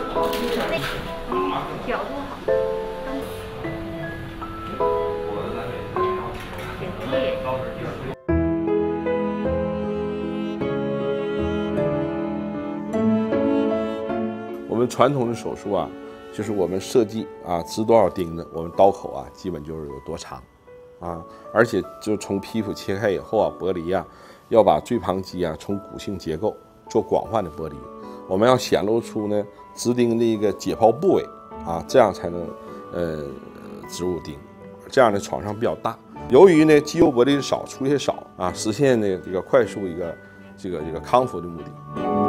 角度好。 我们传统的手术啊，就是我们设计啊，植多少钉子，我们刀口啊，基本就是有多长，啊，而且就从皮肤切开以后啊，剥离啊，要把椎旁肌啊从骨性结构做广泛的剥离，我们要显露出呢植钉的一个解剖部位啊，这样才能植入钉，这样的创伤比较大。由于呢肌肉剥离少，出血少啊，实现呢这个快速这个康复的目的。